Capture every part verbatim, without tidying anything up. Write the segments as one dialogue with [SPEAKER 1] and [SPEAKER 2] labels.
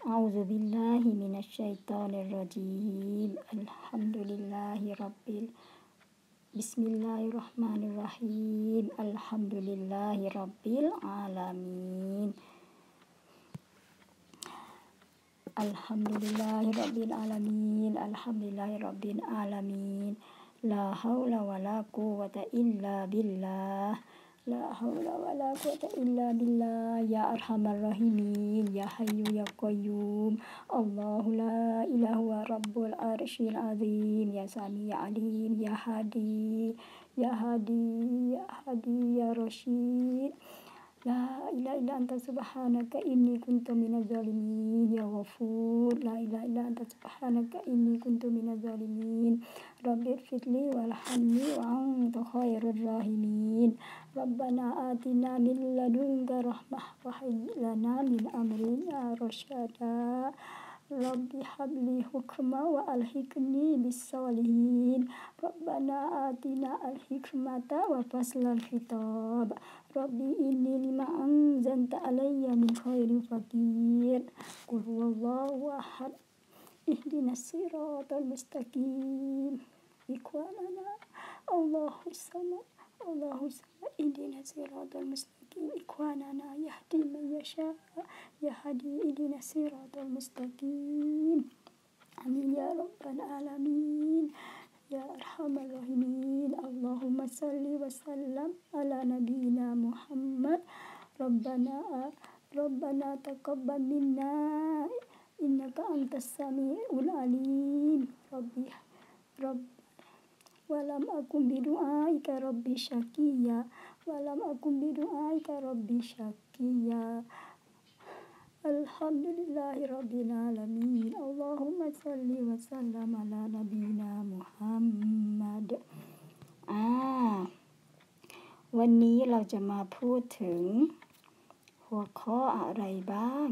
[SPEAKER 1] أعوذ بالله من الشيطان الرجيم الحمد لله رب بسم الله الرحمن الرحيم الحمد لله رب العالمين الحمد لله رب العالمين الحمد لله رب العالمين لا حول ولا قوة إلا بالله لا حول ولا قوة إلا بالله يا أرحم الراحمين يا حي يا قيوم الله لا إله إلا رب العرش العظيم يا سميع عليم يا هادي يا هادي يا هادي يا رشيد لا إله إلا أنت سبحانك إني كنت من الظالمين يا غفور لا إله إلا أنت سبحانك إني كنت من الظالمين رب اغفر لي وارحمني وأنت خير الراحمين ربنا آتنا من لدنك رحمة وهيئ لنا من أمرنا رشدا رب هب لي حكما وألحقني بالصالحين ربنا آتنا الحكمة وفصل الخطاب ربي إني لما أنزلت علي من خير فقير قل هو الله أحد اهدنا الصراط المستقيم إخواننا الله الصمد الله الصمد اهدنا الصراط المستقيم إخواننا يهدي من يشاء يهدي اهدنا الصراط المستقيم آمين يا رب العالمين يا أرحم الراحمين اللهم صل وسلم على نبينا محمد ربنا ربنا تقبل منا إنك أنت السميع العليم ربي رب ولم أكن بدعائك ربي شقيا ولم أكن بدعائك ربي شقيا الحمد لله رب العالمين اللهم صل وسلم على نبينا محمدอ่าวันนี้เราจะมาพูดถึงหัวข้ออะไรบ้าง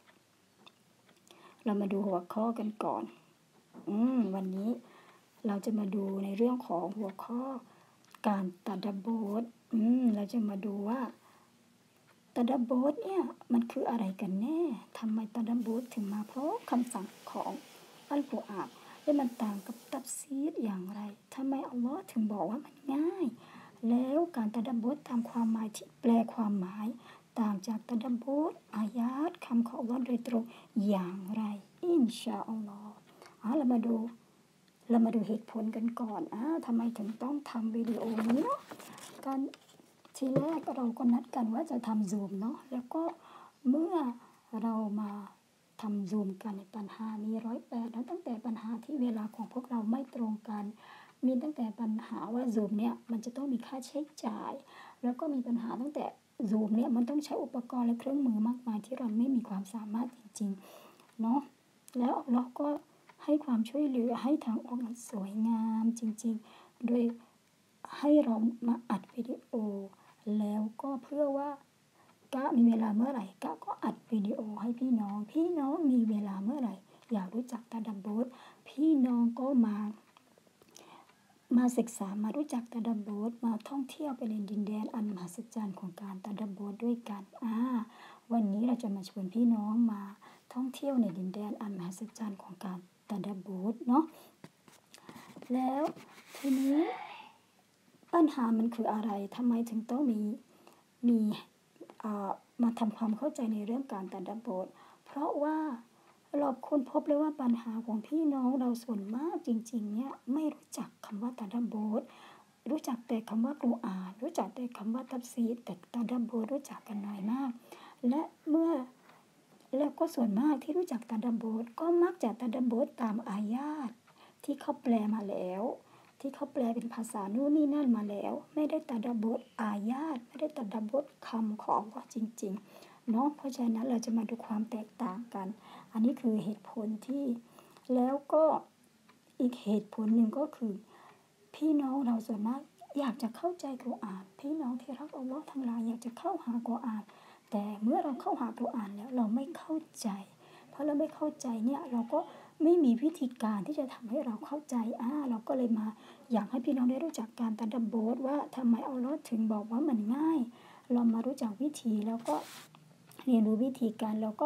[SPEAKER 1] เรามาดูหัวข้อกันก่อนอืมวันนี้เราจะมาดูในเรื่องของหัวข้อการตัดบทอืมเราจะมาดูว่าตัดบทเนี่ยมันคืออะไรกันแน่ทำไมตัดบทถึงมาเพราะคำสั่งของอัลกุรอานและมันต่างกับตัฟซีรอย่างไรทำไมอัลลอฮ์ถึงบอกว่ามันง่ายแล้วการตัดบทตามความหมายที่แปลความหมายต่างจากตัดบทอายาตคำของอัลลอฮ์โดยตรงอย่างไรอินชาอัลลอฮ์อ่ะเรามาดูเรามาดูเหตุผลกันก่อนอ่าทำไมถึงต้องทำวิดีโอนี้เนาะการทีแรกเราก็นัดกันว่าจะทำซูมเนาะแล้วก็เมื่อเรามาทำซูมกันในปัญหามีร้อยแปดแล้วตั้งแต่ปัญหาที่เวลาของพวกเราไม่ตรงกันมีตั้งแต่ปัญหาว่าซูมเนี่ยมันจะต้องมีค่าใช้จ่ายแล้วก็มีปัญหาตั้งแต่ซูมเนี่ยมันต้องใช้อุปกรณ์และเครื่องมือมากมายที่เราไม่มีความสามารถจริงๆเนาะแล้วเราก็ให้ความช่วยเหลือให้ทางออกมันสวยงามจริงๆโดยให้เรามาอัดวิดีโอแล้วก็เพื่อว่ากะมีเวลาเมื่อไหร่กะก็อัดวิดีโอให้พี่น้องพี่น้องมีเวลาเมื่อไหร่อยากรู้จักตาดับบทพี่น้องก็มามาศึกษามารู้จักตาดับบทมาท่องเที่ยวไปในดินแดนอันมหัศจรรย์ของการตาดับบทด้วยกันอ่าวันนี้เราจะมาชวนพี่น้องมาท่องเที่ยวในดินแดนอันมหัศจรรย์ของการตาดับบทเนาะแล้วทีนี้ปัญหามันคืออะไรทำไมถึงต้องมีมีมาทำความเข้าใจในเรื่องการตัดบทเพราะว่าเราค้นพบเลยว่าปัญหาของพี่น้องเราส่วนมากจริงๆเนี่ยไม่รู้จักคำว่าตัดบทรู้จักแต่คำว่ากุรอานรู้จักแต่คำว่าตัฟซีรแต่ตัดบทรู้จักกันน้อยมากและเมื่อแล้วก็ส่วนมากที่รู้จักตัดบทก็มักจะตัดบทตามอายาตที่เขาแปลมาแล้วที่เขาแปลเป็นภาษานู่นนี่นั่นมาแล้วไม่ได้ตัดบทอายาตไม่ได้ตัดบทคำของว่าจริงๆเนาะเพราะฉะนั้นเราจะมาดูความแตกต่างกันอันนี้คือเหตุผลที่แล้วก็อีกเหตุผลหนึ่งก็คือพี่น้องเราส่วนมากอยากจะเข้าใจกุรอานพี่น้องที่รักอัลเลาะห์ทั้งหลายอยากจะเข้าหากุรอานแต่เมื่อเราเข้าหากุรอานแล้วเราไม่เข้าใจเพราะเราไม่เข้าใจเนี่ยเราก็ไม่มีวิธีการที่จะทำให้เราเข้าใจอ่าเราก็เลยมาอยากให้พี่น้องได้รู้จักการตัดบทว่าทำไมอัลเลาะห์ถึงบอกว่ามันง่ายเรามารู้จักวิธีแล้วก็เรียนรู้วิธีการแล้วก็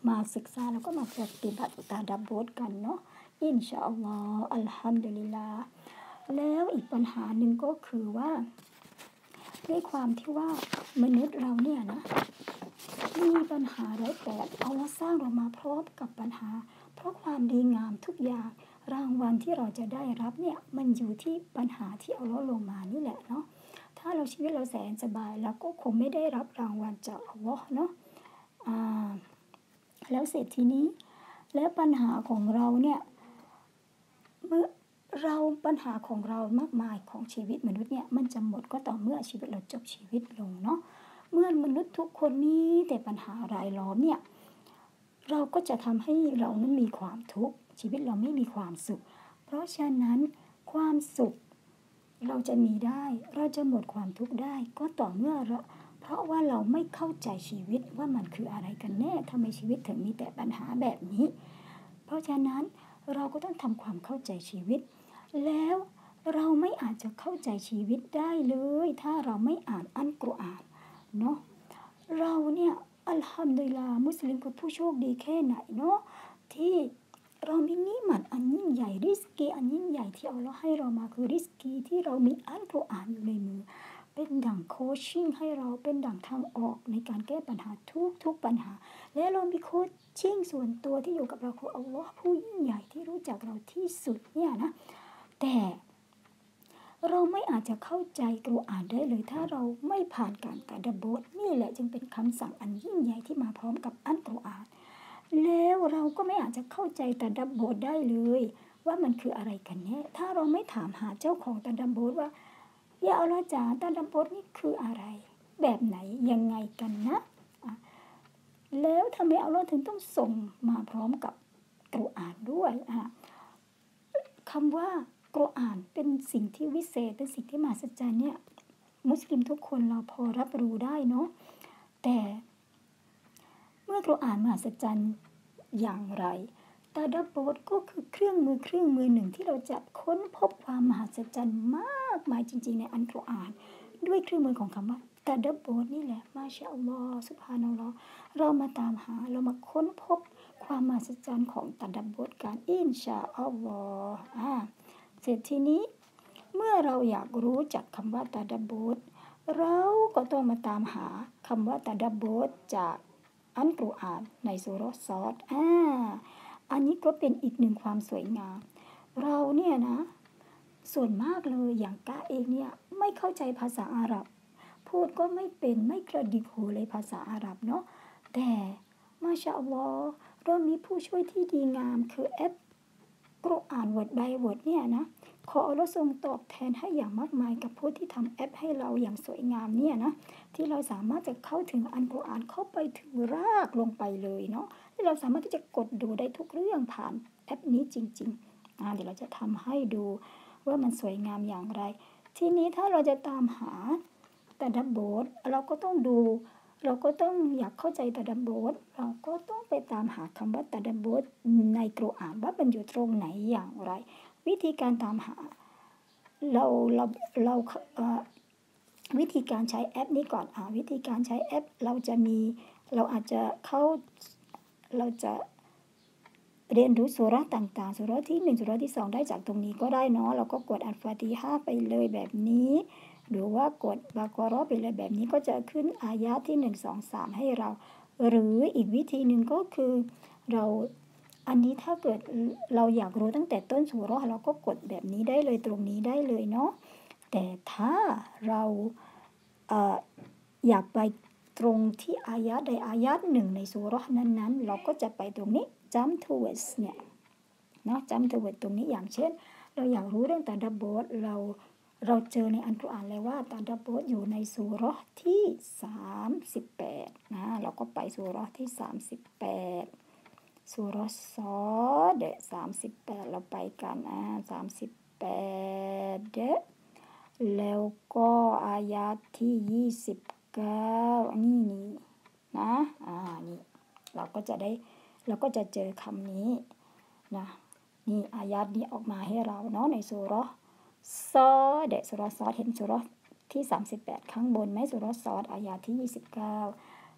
[SPEAKER 1] มาศึกษาแล้วก็มาปฏิบัติตาดับโบทกันเนาะอินชาอัลลอฮ์อัลฮัมดุลิลลาห์แล้วอีกปัญหาหนึ่งก็คือว่าด้วยความที่ว่ามนุษย์เราเนี่ยนะมีปัญหาร้อยแปดเอาละสร้างเรามาพร้อมกับปัญหาเพราะความดีงามทุกอย่างรางวัลที่เราจะได้รับเนี่ยมันอยู่ที่ปัญหาที่เอาลดลงมานี่แหละเนาะถ้าเราชีวิตเราแสนสบายเราก็คงไม่ได้รับรางวัลจากอัลลอฮ์เนาะอ่าแล้วเสร็จทีนี้แล้วปัญหาของเราเนี่ยเมื่อเราปัญหาของเรามากมายของชีวิตมนุษย์เนี่ยมันจะหมดก็ต่อเมื่อชีวิตเราจบชีวิตลงเนาะเมื่อมนุษย์ทุกคนนี้แต่ปัญหารายล้อมเนี่ยเราก็จะทำให้เรานั้นมีความทุกข์ชีวิตเราไม่มีความสุขเพราะฉะนั้นความสุขเราจะมีได้เราจะหมดความทุกข์ได้ก็ต่อเมื่อเราเพราะว่าเราไม่เข้าใจชีวิตว่ามันคืออะไรกันแน่ทำไมชีวิตถึงมีแต่ปัญหาแบบนี้เพราะฉะนั้นเราก็ต้องทำความเข้าใจชีวิตแล้วเราไม่อาจจะเข้าใจชีวิตได้เลยถ้าเราไม่อ่านอัลกุรอานเนาะเราเนี่ยอัลฮัมดุลิลลาห์มุสลิมกับผู้โชคดีแค่ไหนเนาะที่เรามีนิมัตอันยิ่งใหญ่ริสกีอันยิ่งใหญ่ที่อัลเลาะห์ให้เรามาคือริสกีที่เรามีอัลกุรอานอยู่ในมือเป็นดั่งโคชชิ่งให้เราเป็นดั่งทางออกในการแก้ปัญหาทุกทุกปัญหาและเรามีโคชชิ่งส่วนตัวที่อยู่กับเราคืออัลเลาะห์ผู้ยิ่งใหญ่ที่รู้จักเราที่สุดเนี่ยนะแต่เราไม่อาจจะเข้าใจกุรอานได้เลยถ้าเราไม่ผ่านการตะดับบุรนี่แหละจึงเป็นคำสั่งอันยิ่งใหญ่ที่มาพร้อมกับอัลกุรอานแล้วเราก็ไม่อาจจะเข้าใจตะดับบุรได้เลยว่ามันคืออะไรกันแน่ถ้าเราไม่ถามหาเจ้าของตะดับบุรว่ายาอัลลอฮ์จ๋าตะดับบุรนี่คืออะไรแบบไหนยังไงกันนะแล้วทำไมอัลลอฮ์ถึงต้องส่งมาพร้อมกับกุรอานด้วยคำว่ากุรอานเป็นสิ่งที่วิเศษเป็นสิ่งที่มหัศจรรย์เนี่ยมุสลิมทุกคนเราพอรับรู้ได้เนาะแต่เมื่อกุรอานมหัศจรรย์อย่างไรตาดับบุรก็คือเครื่องมือเครื่องมือหนึ่งที่เราจะค้นพบความมหัศจรรย์มากมายจริงๆในอัลกุรอานด้วยเครื่องมือของคำว่าตาดับบุรนี่แหละมาชาอัลลอฮ์ซุบฮานัลลอฮ์เรามาตามหาเรามาค้นพบความมหัศจรรย์ของตาดับบุรกันอินชาอัลลอฮ์อ่าเสร็จทีนี้เมื่อเราอยากรู้จักคำว่าตาดับบุรเราก็ต้องมาตามหาคำว่าตาดับบุรจากอัลกุรอานในซูเราะห์ซอดอ่าอันนี้ก็เป็นอีกหนึ่งความสวยงามเราเนี่ยนะส่วนมากเลยอย่างกะเองเนี่ยไม่เข้าใจภาษาอาหรับพูดก็ไม่เป็นไม่กระดิกหูเลยภาษาอาหรับเนาะแต่มาชาอัลลอฮ์เรามีผู้ช่วยที่ดีงามคือแอปกุรอาน Word by Word เนี่ยนะขออัลเลาะห์ทรงตอบแทนให้อย่างมากมายกับผู้ที่ทำแอปให้เราอย่างสวยงามเนี่ยนะที่เราสามารถจะเข้าถึงอัลกุรอานเข้าไปถึงรากลงไปเลยเนาะที่เราสามารถที่จะกดดูได้ทุกเรื่องผ่านแอปนี้จริงๆอ่าเดี๋ยวเราจะทำให้ดูว่ามันสวยงามอย่างไรทีนี้ถ้าเราจะตามหาตะดับบุรเราก็ต้องดูเราก็ต้องอยากเข้าใจตะดับบุรเราก็ต้องไปตามหาคำว่าตะดับบุรในกุรอานว่ามันอยู่ตรงไหนอย่างไรวิธีการตามหาเราเราเราเอ่อวิธีการใช้แอปนี้ก่อนอ่าวิธีการใช้แอปเราจะมีเราอาจจะเข้าเราจะเรียนรู้ซูเราะห์ต่างๆซูเราะห์ที่หนึ่งซูเราะห์ที่สองได้จากตรงนี้ก็ได้เนาะเราก็กดอัลฟาติฮะห์ไปเลยแบบนี้หรือว่ากดบะเกาะเราะห์ไปเลยแบบนี้ก็จะขึ้นอายะห์ที่หนึ่ง สอง สามให้เราหรืออีกวิธีหนึ่งก็คือเราอันนี้ถ้าเกิดเราอยากรู้ตั้งแต่ต้นซูเราะห์เราก็กดแบบนี้ได้เลยตรงนี้ได้เลยเนาะแต่ถ้าเราเอ่ออยากไปตรงที่อายะห์ใดอายะห์หนึ่งในซูเราะห์นั้นๆเราก็จะไปตรงนี้jump towards เนี่ยเนาะ jump towards ตรงนี้อย่างเช่นเราอยากรู้เรื่องตะดับบุรเราเราเจอในอัลกุรอานเลยว่าตะดับบุรอยู่ในซูเราะห์ที่สามสิบแปดนะเราก็ไปซูเราะห์ที่สามสิบแปดซูเราะห์ซอดสามสิบแปดเราไปกันอ่าสามสิบแปดแล้วก็อายะห์ที่ยี่สิบเก้านี่นี่นะอ่านี่เราก็จะได้เราก็จะเจอคำนี้นะนี่อายะห์นี้ออกมาให้เราเนาะในซูเราะห์ซอดซูเราะห์ซอดเห็นซูเราะห์ที่สามสิบแปดข้างบนไหมซูเราะห์ซอดอายะห์ที่ยี่สิบเก้า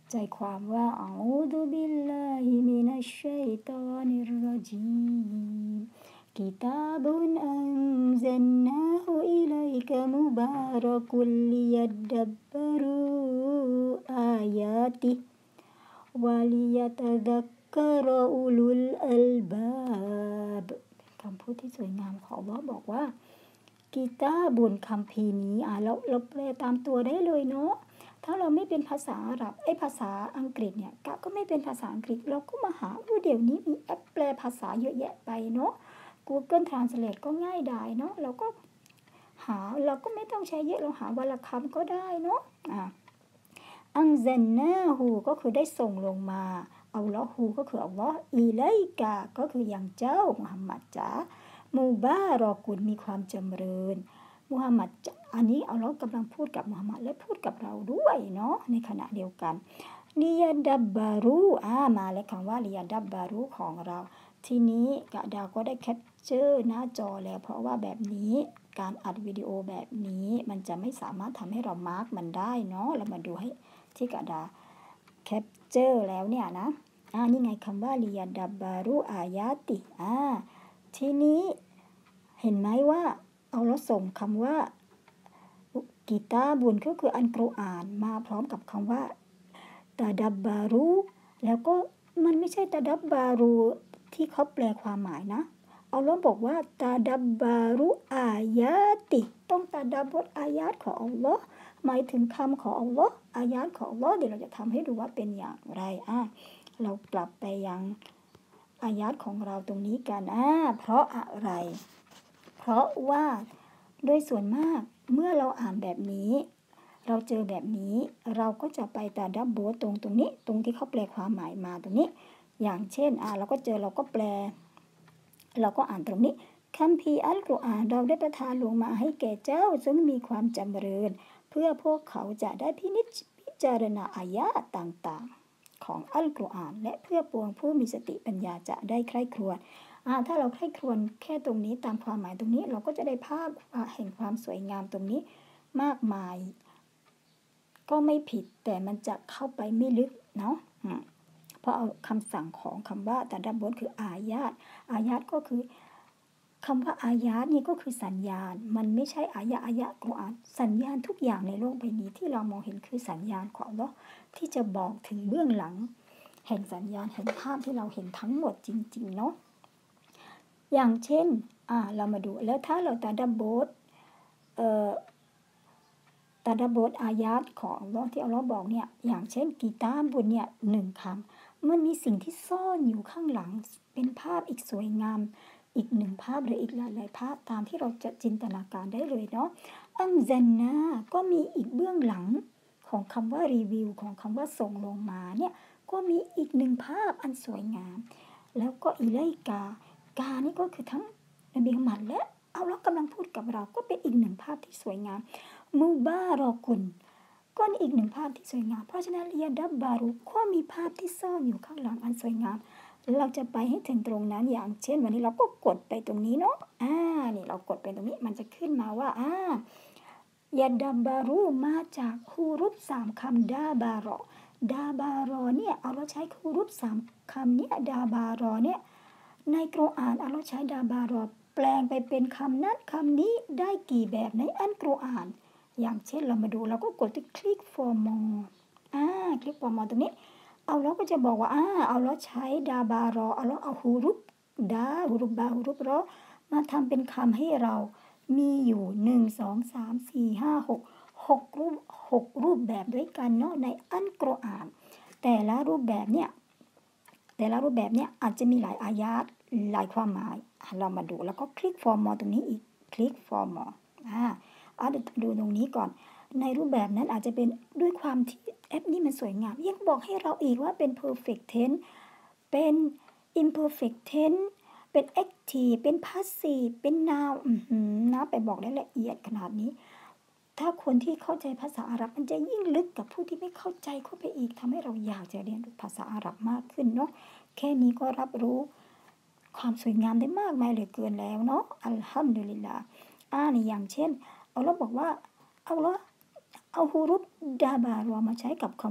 [SPEAKER 1] ใจความว่าอะอูซุบิลลาฮิมินัชชัยฏอนิรเราะญีมกิตาบุนอันซัลนาฮูอิลัยกะมุบารักุลลิยัดดับบะรูอายาติวะลิยะตะซักกะรออุลุลอัลบาบคำพูดที่สวยงามของอัลเลาะห์บอกว่ากิตาบุนคัมภีร์นี้อ่ะเราเราแปลตามตัวได้เลยเนาะถ้าเราไม่เป็นภาษาอาหรับไอ้ภาษาอังกฤษเนี่ยก็ไม่เป็นภาษาอังกฤษเราก็มาหาว่าเดี๋ยวนี้มีแอปแปลภาษาเยอะแยะไปเนาะ Google Translate ก็ง่ายดายเนาะเราก็หาเราก็ไม่ต้องใช้เยอะเราหาวันละคำก็ได้เนาะอ่ะอังซันนาฮูก็คือได้ส่งลงมาอัลลอฮูก็คืออัลลอฮ์อิไลกะก็คืออย่างเจ้ามุฮัมมัดจ๋ามูบารอกุลมีความจำเริญมุฮัมมัดอันนี้อัลลอฮ์กำลังพูดกับมุฮัมมัดและพูดกับเราด้วยเนาะในขณะเดียวกันลิยาดับบารูอ่ามาแล้วคำว่าลิยาดับบารูของเราทีนี้กะดาก็ได้แคปเจอร์หน้าจอแล้วเพราะว่าแบบนี้การอัดวิดีโอแบบนี้มันจะไม่สามารถทำให้เรามาร์กมันได้เนาะเรามาดูให้ที่กะดาแคปเจอร์แล้วเนี่ยนะอ่านี่ไงคำว่าลิยาดับบารูอายาติอ่าทีนี้เห็นไหมว่าเอาแล้วส่งคำว่ากิตาบุญก็คืออันกุรอานมาพร้อมกับคำว่าตาดับบารูแล้วก็มันไม่ใช่ตาดับบารูที่เขาแปลความหมายนะเอาแล้วบอกว่าตาดับบารูอายาติต้องตาดับบทอายาตของอัลลอฮ์หมายถึงคำของอัลลอฮ์อายาตของอัลลอฮ์เดี๋ยวเราจะทำให้ดูว่าเป็นอย่างไรอ่ะเรากลับไปยังอายาตของเราตรงนี้กันอ่ะเพราะอะไรเพราะว่าโดยส่วนมากเมื่อเราอ่านแบบนี้เราเจอแบบนี้เราก็จะไปตาดับโบตรงตรงนี้ตรงที่เขาแปลความหมายมาตรงนี้อย่างเช่นอ่าเราก็เจอเราก็แปลเราก็อ่านตรงนี้คัมภีร์อัลกุรอานเราได้ประทานลงมาให้แก่เจ้าซึ่งมีความจำเริญเพื่อพวกเขาจะได้พินิจพิจารณาอายะห์ต่างๆของอัลกุรอานและเพื่อปวงผู้มีสติปัญญาจะได้ใคร่ครวญอ่าถ้าเราใคร่ครวญแค่ตรงนี้ตามความหมายตรงนี้เราก็จะได้ภาพแห่งความสวยงามตรงนี้มากมายก็ไม่ผิดแต่มันจะเข้าไปไม่ลึกเนาะเพราะเอาคำสั่งของคำว่าตาดับบทคืออายาตอายาตก็คือคำว่าอายาตนี่ก็คือสัญญาณมันไม่ใช่อายะอายะกุรอานสัญญาณทุกอย่างในโลกใบนี้ที่เรามองเห็นคือสัญญาณของอัลเลาะห์ที่จะบอกถึงเบื้องหลังแห่งสัญญาณแห่งภาพที่เราเห็นทั้งหมดจริงๆเนาะอย่างเช่นอ่าเรามาดูแล้วถ้าเราตาดับบทเอ่อตาดับบทอายาตของอัลเลาะห์ที่อัลเลาะห์บอกเนี่ยอย่างเช่นกีตาร์บุญเนี่ยหนึ่งคำมันมีสิ่งที่ซ่อนอยู่ข้างหลังเป็นภาพอีกสวยงามอีกหนึ่งภาพหรืออีกหลายๆภาพตามที่เราจะจินตนาการได้เลยเนาะอัมซันนาก็มีอีกเบื้องหลังของคำว่ารีวิวของคำว่าส่งลงมาเนี่ยก็มีอีกหนึ่งภาพอันสวยงามแล้วก็อิไลกากานี่ก็คือทั้งนบีมุฮัมมัดและอัลเลาะห์กำลังพูดกับเราก็เป็นอีกหนึ่งภาพที่สวยงามมุบารอกุลก็อีกหนึ่งภาพที่สวยงามเพราะฉะนั้นลิยาดับบารุก็มีภาพที่ซ่อนอยู่ข้างหลังอันสวยงามเราจะไปให้ถึงตรงนั้นอย่างเช่นวันนี้เราก็กดไปตรงนี้เนาะอ่านี่เรากดไปตรงนี้มันจะขึ้นมาว่าอ่ายาดับบารุมาจากฮูรุฟสามคำดาบารอดาบารอเนี่ยเอาเราใช้ฮูรุฟสามคำเนี่ยดาบารอเนี่ยในกุรอานเอาเราใช้ดาบารอแปลงไปเป็นคำนั้นคำนี้ได้กี่แบบในอัลกุรอานอย่างเช่นเรามาดูเราก็กดที่ click for more อ่า click for more ตรงนี้เอาเราก็จะบอกว่าอ่าเอาเราใช้ดาบารอเอาเราเอาฮูรุฟดาฮูรุบาฮูรุบรอมาทำเป็นคำให้เรามีอยู่หนึ่ง สอง สาม สี่ ห้า หก หกรูปหกรูปแบบด้วยกันเนาะในอัลกุรอานแต่ละรูปแบบเนี่ยแต่ละรูปแบบเนี่ยอาจจะมีหลายอายะห์หลายความหมายเรามาดูแล้วก็ click for more ตรงนี้อีก click for more อ่าอ่ะเดี๋ยวดูตรงนี้ก่อนในรูปแบบนั้นอาจจะเป็นด้วยความที่แอปนี้มันสวยงามยังบอกให้เราอีกว่าเป็น perfect tense เป็น imperfect tense เป็น active เป็น passive เป็น noun อือหือนะไปบอกได้ละเอียดขนาดนี้ถ้าคนที่เข้าใจภาษาอาหรับมันจะยิ่งลึกกับผู้ที่ไม่เข้าใจเข้าไปอีกทำให้เราอยากจะเรียนรู้ภาษาอาหรับมากขึ้นเนาะแค่นี้ก็รับรู้ความสวยงามได้มากมายเหลือเกินแล้วเนาะอัลฮัมดุลิลลาห์อ่านี่อย่างเช่นเอาเราบอกว่าเอาละเอาฮูรุฟดาบารอมาใช้กับคำว่า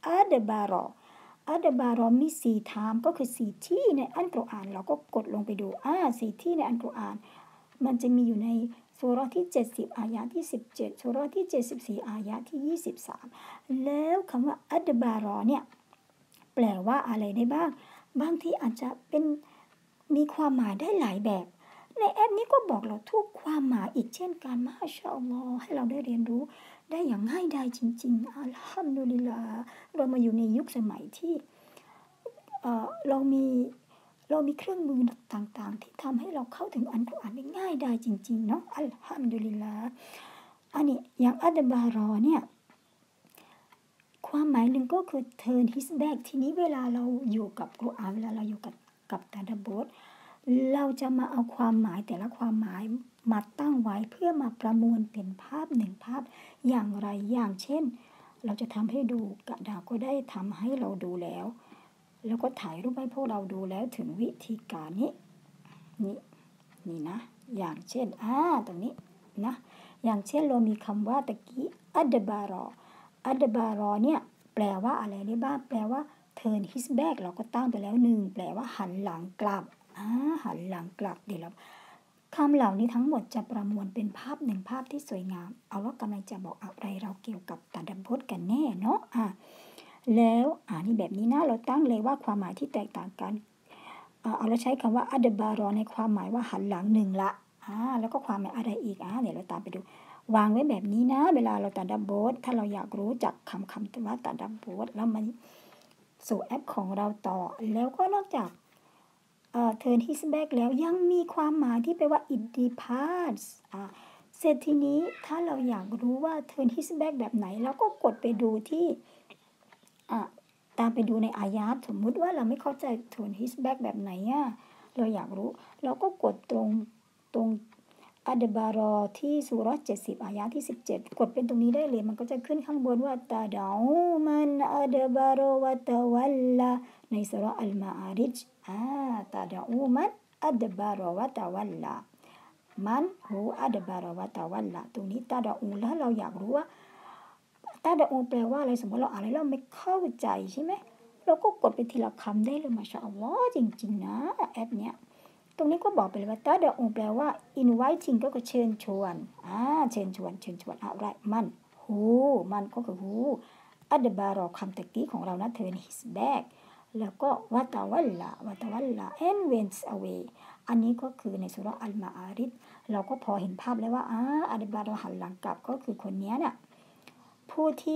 [SPEAKER 1] อัดบารออัดบารอมีสี่ไทม์ก็คือสี่ที่ในอัลกุรอานเราก็กดลงไปดูอ่าสี่ที่ในอัลกุรอานมันจะมีอยู่ในซูเราะห์ที่เจ็ดสิบอายะที่สิบเจ็ดซูเราะห์ที่เจ็ดสิบสี่อายะที่ยี่สิบสามแล้วคำว่าอัดบารอเนี่ยแปลว่าอะไรได้บ้างบางทีอาจจะเป็นมีความหมายได้หลายแบบในแอปนี้ก็บอกเราทุกความหมายอีกเช่นกันมาชาอัลลอฮ์ให้เราได้เรียนรู้ได้อย่างง่ายดายจริงๆอัลฮัมดุลิลลาห์เรามาอยู่ในยุคสมัยที่เอ่อเรามีเรามีเครื่องมือต่างๆที่ทำให้เราเข้าถึงอัลกุรอานได้ง่ายดายจริงๆเนาะอัลฮัมดุลิลลาห์อันนี้อย่างอัดบารอเนี่ยความหมายหนึ่งก็คือ turn his back ทีนี้เวลาเราอยู่กับกุรอานเวลาเราอยู่กับกับตะดับบทเราจะมาเอาความหมายแต่ละความหมายมาตั้งไว้เพื่อมาประมวลเป็นภาพหนึ่งภาพอย่างไรอย่างเช่นเราจะทำให้ดูกระดาษก็ได้ทำให้เราดูแล้วแล้วก็ถ่ายรูปให้พวกเราดูแล้วถึงวิธีการนี้นี่นี่นะอย่างเช่นอ่าตรงนี้นะอย่างเช่นเรามีคำว่าตะกี้อัดบารออัดบารอเนี่ยแปลว่าอะไรได้บ้างแปลว่า turn his back เราก็ตั้งไปแล้วหนึ่งแปลว่าหันหลังกลับอ่าหันหลังกลับเดี๋ยวเราคำเหล่านี้ทั้งหมดจะประมวลเป็นภาพหนึ่งภาพที่สวยงามเอาว่ากำลังจะบอกอะไรเราเกี่ยวกับตะดับบทกันแน่เนาะอ่าแล้วอ่านี่แบบนี้นะเราตั้งเลยว่าความหมายที่แตกต่างกันเอาเราใช้คำว่าอัดบารอในความหมายว่าหันหลังหนึ่งละอ่าแล้วก็ความหมายอะไรอีกอ่าเดี๋ยวเราตามไปดูวางไว้แบบนี้นะเวลาเราตะดับบทถ้าเราอยากรู้จักคำคำว่าตะดับบทแล้วมันสู่แอปของเราต่อแล้วก็นอกจากเอ่อ turn his back แล้วยังมีความหมายที่แปลว่า it departs อ่าเสร็จทีนี้ถ้าเราอยากรู้ว่า turn his back แบบไหนเราก็กดไปดูที่อ่าตามไปดูในอายะห์สมมุติว่าเราไม่เข้าใจ turn his back แบบไหนอ่ะเราอยากรู้เราก็กดตรงตรงอัดบารอที่ซูเราะห์เจ็ดสิบอายะที่สิบเจ็ดกดเป็นตรงนี้ได้เลยมันก็จะขึ้นข้างบนว่าตาดาอูมันอัดบารอวะตะวัลลาในซูเราะห์อัลมาอาริจอ่าตาดาอูมันอัดบารอวะตะวัลลามันหูอัดบารอวะตะวัลลาตรงนี้ตาดาอูแล้วเราอยากรู้ว่าตาดาอูแปลว่าอะไรสมมติเราอ่านแล้วเราไม่เข้าใจใช่ไหมเราก็กดไปทีละคำได้เลยมาชาอัลลอฮ์จริงๆนะแอปเนี้ยตรงนี้ก็บอกไปเลยว่าตาดาอูแปลว่า inviting ก็คือเชิญชวนอ่าเชิญชวนเชิญชวนอะไรมันหูมันก็คือหูอัดบารอคำตะกี้ของเรานะ turn his back แล้วก็วะตะวัลลาวะตะวัลลา and went away อันนี้ก็คือในซูเราะห์อัลมาอาริจเราก็พอเห็นภาพแล้วว่าอ่าอัดบารอหันหลังกลับก็คือคนนี้เนี่ยผู้ที่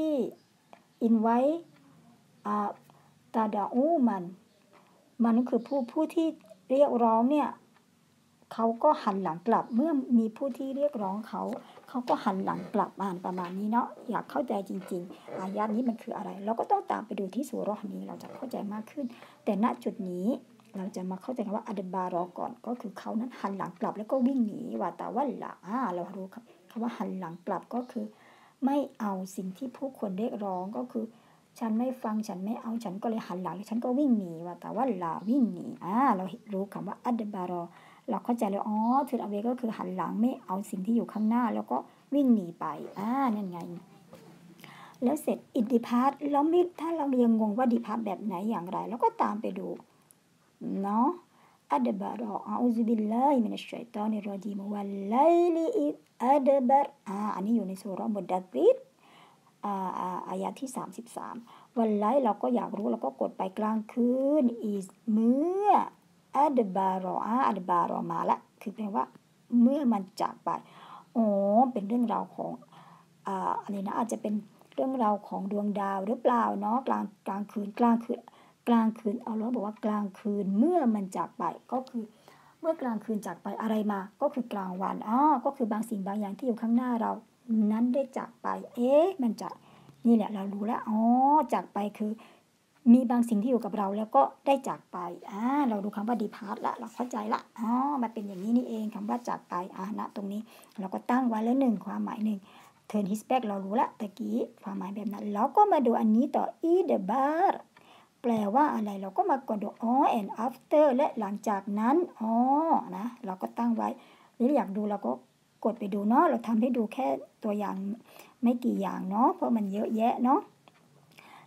[SPEAKER 1] invite อ่าตาดาอูมันมันก็คือผู้ผู้ที่เรียกร้องเนี่ยเขาก็หันหลังกลับเมื่อมีผู้ที่เรียกร้องเขาเขาก็หันหลังกลับอ่านประมาณนี้เนาะอยากเข้าใจจริงๆอายะนี้มันคืออะไรเราก็ต้องตามไปดูที่ซูเราะห์นี้เราจะเข้าใจมากขึ้นแต่ณจุดนี้เราจะมาเข้าใจคำว่าอัดบารอก่อนก็คือเขานั้นหันหลังกลับแล้วก็วิ่งหนีวาตาวัลละอ่าเรารู้คำว่าหันหลังกลับก็คือไม่เอาสิ่งที่ผู้คนเรียกร้องก็คือฉันไม่ฟังฉันไม่เอาฉันก็เลยหันหลังฉันก็วิ่งหนีวาตาวัลละวิ่งหนีอ่าเรารู้คำว่าอัดบารอเราเข้าใจแล้วอ๋อทูดอเวก็คือหันหลังไม่เอาสิ่งที่อยู่ข้างหน้าแล้วก็วิ่งหนีไปอ่านั่นไงแล้วเสร็จอิดดิพาร์ตแล้วมิถ้าเรายังงงว่าดิพาร์ตแบบไหนอย่างไรแล้วก็ตามไปดูเนาะอัดบารออะอูซุบิลลาฮิมินัชชัยฏอนิรรญีมวัลไลลิอิดอัดบัรอ่าอันนี้อยู่ในซูเราะห์มุดดัศซิรอ่าอ่าอายะที่สามสิบสามวันไลเราก็อยากรู้เราก็กดไปกลางคืนอีเมื่ออัดบารออัดบารอมาละคือแปลว่าเมื่อมันจากไปอ๋อเป็นเรื่องราวของอ่าอะไรนะอาจจะเป็นเรื่องราวของดวงดาวหรือเปล่าเนาะกลางกลางคืนกลางคืนกลางคืนเอาแล้วบอกว่ากลางคืนเมื่อมันจากไปก็คือเมื่อกลางคืนจากไปอะไรมาก็คือกลางวันอ๋อก็คือบางสิ่งบางอย่างที่อยู่ข้างหน้าเรานั้นได้จากไปเอ๊ะมันจะนี่แหละเรารู้แล้วอ๋อจากไปคือมีบางสิ่งที่อยู่กับเราแล้วก็ได้จากไปอ่าเราดูคำว่าดีพาร์ตละเราเข้าใจละอ๋อมันเป็นอย่างนี้นี่เองคำว่าจากไปอ่าณตรงนี้เราก็ตั้งไว้แล้วหนึ่งความหมายหนึ่ง turn his back เรารู้ละตะกี้ความหมายแบบนั้นแล้วก็มาดูอันนี้ต่อ e the bar แปลว่าอะไรเราก็มากดดูอ๋อ and after และหลังจากนั้นอ๋อนะเราก็ตั้งไว้หรืออยากดูเราก็กดไปดูเนาะเราทำให้ดูแค่ตัวอย่างไม่กี่อย่างเนาะเพราะมันเยอะแยะเนาะ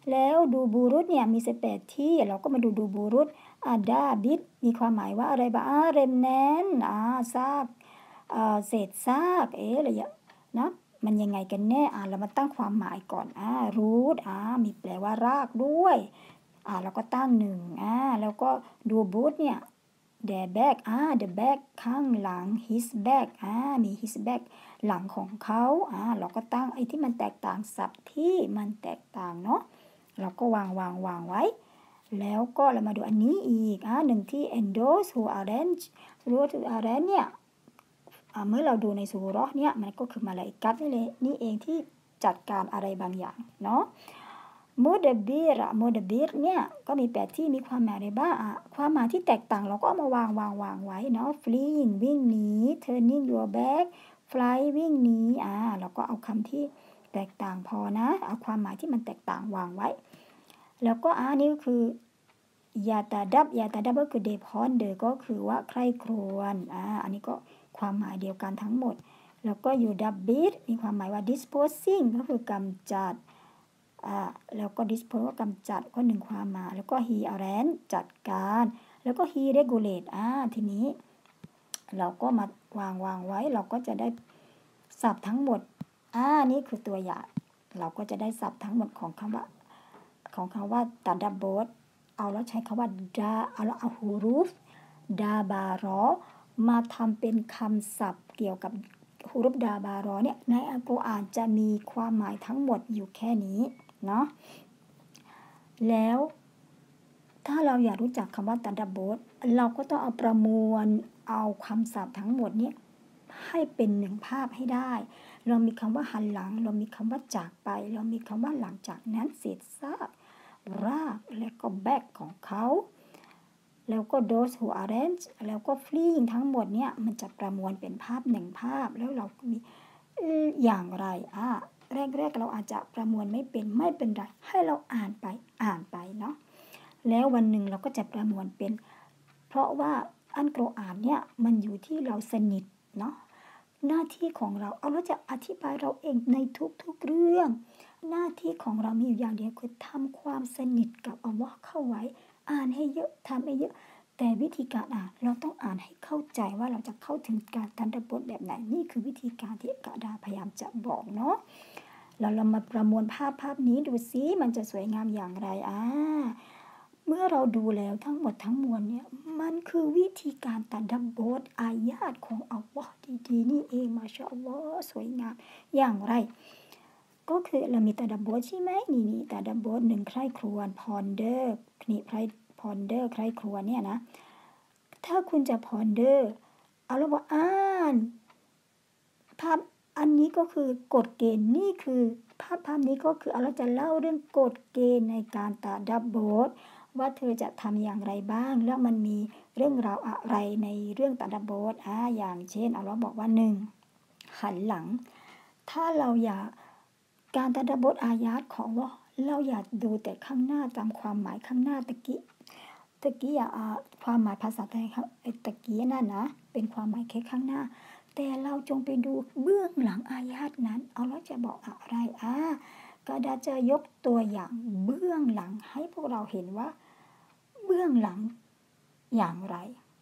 [SPEAKER 1] แล้วดูบูรุษเนี่ยมีสิบแปดที่เราก็มาดูดูบูรุษอาดาบิดมีความหมายว่าอะไรบ้างอาเรมแนนอ่าซากอ่าเศษซากเอ๊ะอะไรอย่างนะมันยังไงกันแน่อ่าเรามาตั้งความหมายก่อนอ่ารูทอ่ามีแปลว่ารากด้วยอ่าเราก็ตั้งหนึ่งอ่าแล้วก็ดูบูทเนี่ย their back อ่า the back ข้างหลัง his back อ่ามี his back หลังของเขาอ่าเราก็ตั้งไอ้ที่มันแตกต่างศัพท์ที่มันแตกต่างเนาะเราก็วางวางวางไว้แล้วก็เรามาดูอันนี้อีกอ่าหนึ่งที่ endorse who arrange who arrange เนี่ยเมื่อเราดูในซูเราะห์เนี่ยมันก็คือมาลาอิกัตนี่เลยนี่เองที่จัดการอะไรบางอย่างเนาะโมเดบีรโมเดบีรเนี่ยก็มีแปดที่มีความหมายอะไรบ้างอ่ะความหมายที่แตกต่างเราก็เอามาวางวางวางไว้เนาะ fleeing วิ่งหนี turning your back fly วิ่งหนีอ่าเราก็เอาคำที่แตกต่างพอนะเอาความหมายที่มันแตกต่างวางไว้แล้วก็อ่านี่ก็คือยาตาดับยาตาดับก็คือเดพอนเดอก็คือว่าใคร่ครวญอ่าอันนี้ก็ความหมายเดียวกันทั้งหมดแล้วก็อยู่ดับบิดมีความหมายว่า disposing ก็คือกำจัดอ่าแล้วก็ dispose ก็กำจัดก็หนึ่งความหมายแล้วก็ he arrange จัดการแล้วก็ he regulate อ่าทีนี้เราก็มาวางวางไว้เราก็จะได้ศัพท์ทั้งหมดอ่านี่คือตัวอย่างเราก็จะได้ศัพท์ทั้งหมดของคำว่าของคำว่าตัดดับโบสเอาแล้วใช้คำว่าดาเอาแล้วเอาฮูรูฟดาบารอมาทำเป็นคำศัพท์เกี่ยวกับฮูรูฟดาบารอเนี่ยในอัลกุรอานจะมีความหมายทั้งหมดอยู่แค่นี้เนาะแล้วถ้าเราอยากรู้จักคำว่าตัดดับโบสเราก็ต้องเอาประมวลเอาคำศัพท์ทั้งหมดเนี่ยให้เป็นหนึ่งภาพให้ได้เรามีคำว่าหันหลังเรามีคำว่าจากไปเรามีคำว่าหลังจากนั้นเศษซากรากแล้วก็แบกของเขาแล้วก็ those who arrange แล้วก็ fleeing ทั้งหมดเนี่ยมันจะประมวลเป็นภาพหนึ่งภาพแล้วเรามีอย่างไรอ่าแรกๆเราอาจจะประมวลไม่เป็นไม่เป็นไรให้เราอ่านไปอ่านไปเนาะแล้ววันหนึ่งเราก็จะประมวลเป็นเพราะว่าอันกุรอานเนี่ยมันอยู่ที่เราสนิทเนาะหน้าที่ของเราเอาเราจะอธิบายเราเองในทุกๆเรื่องหน้าที่ของเรามีอยู่อย่างเดียวคือทำความสนิทกับอัลลอฮ์เข้าไว้อ่านให้เยอะทำให้เยอะแต่วิธีการอ่านเราต้องอ่านให้เข้าใจว่าเราจะเข้าถึงการตัดบทแบบไหนนี่คือวิธีการที่กะดาพยายามจะบอกเนาะแล้วเรามาประมวลภาพภาพนี้ดูซิมันจะสวยงามอย่างไรอ่าเมื่อเราดูแล้วทั้งหมดทั้งมวลเนี่ยมันคือวิธีการตัดบทอายาตของอัลลอฮ์ดีๆนี่เองมาชาอัลลอฮ์สวยงามอย่างไรก็คือเรามีตัดบทใช่ไหมนี่นี่ตัดบทหนึ่งใคร่ครวญ ponder นี่ใคร่ ponder ใคร่ครวญเนี่ยนะถ้าคุณจะ ponder เอาแล้วว่าอ่านภาพอันนี้ก็คือกฎเกณฑ์นี่คือภาพภาพนี้ก็คือเราจะเล่าเรื่องกฎเกณฑ์ในการตัดบทว่าเธอจะทำอย่างไรบ้างแล้วมันมีเรื่องราวอะไรในเรื่องตัดบทอ่าอย่างเช่นอัลเลาะห์บอกว่าหนึ่งหันหลังถ้าเราอยากการตัดบทอายาตของเราเราอยากดูแต่ข้างหน้าตามความหมายข้างหน้าตะกี้ตะกี้อ่ะความหมายภาษาไทยครับไอ้ตะกี้นั่นนะเป็นความหมายแค่ข้างหน้าแต่เราจงไปดูเบื้องหลังอายาตนั้นอัลเลาะห์จะบอกอะไรอ่ากะดาจะยกตัวอย่างเบื้องหลังให้พวกเราเห็นว่าเบื้องหลังอย่างไร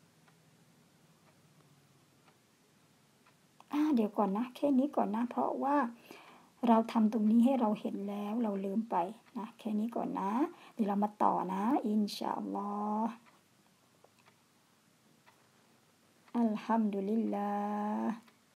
[SPEAKER 1] อ่าเดี๋ยวก่อนนะแค่นี้ก่อนนะเพราะว่าเราทำตรงนี้ให้เราเห็นแล้วเราลืมไปนะแค่นี้ก่อนนะเดี๋ยวเรามาต่อนะอินชาอัลลอฮ์อัลฮัมดุลิลลาห์